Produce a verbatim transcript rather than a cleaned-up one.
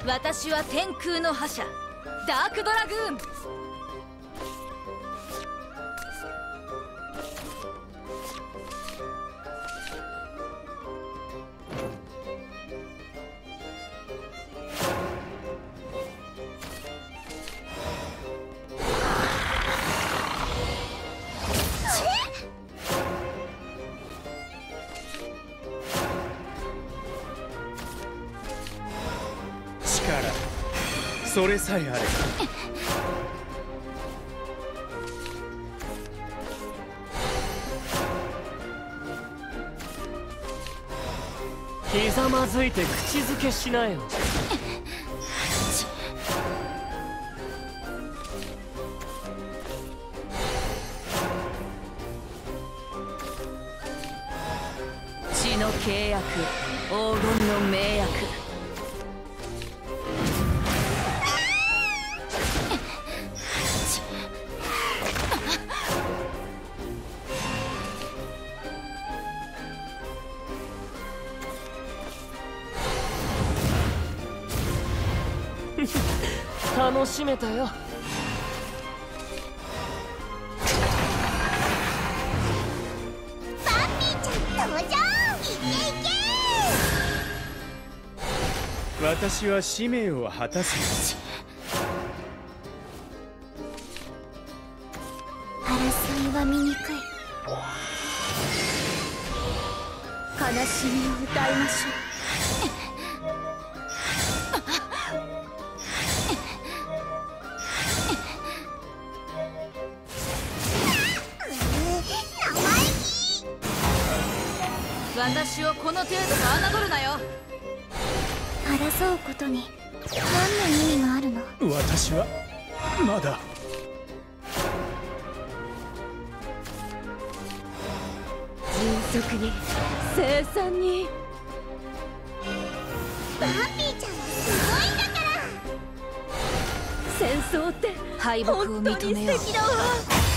私は天空の覇者ダークドラグーン。 それさえあればひざまずいて口づけしなよ。 血の契約、黄金の盟約。 楽しめたよ。 バンビーちゃん登場。いけいけ。 私は使命を果たす。 争いは醜い。悲しみを歌いましょう。 私をこの程度と侮るなよ。 争うことに何の意味があるの？ 私はまだ。 迅速に生産に。 バンビーちゃんはすごいんだから。 戦争って敗北を認めよう。 本当に素敵だわ。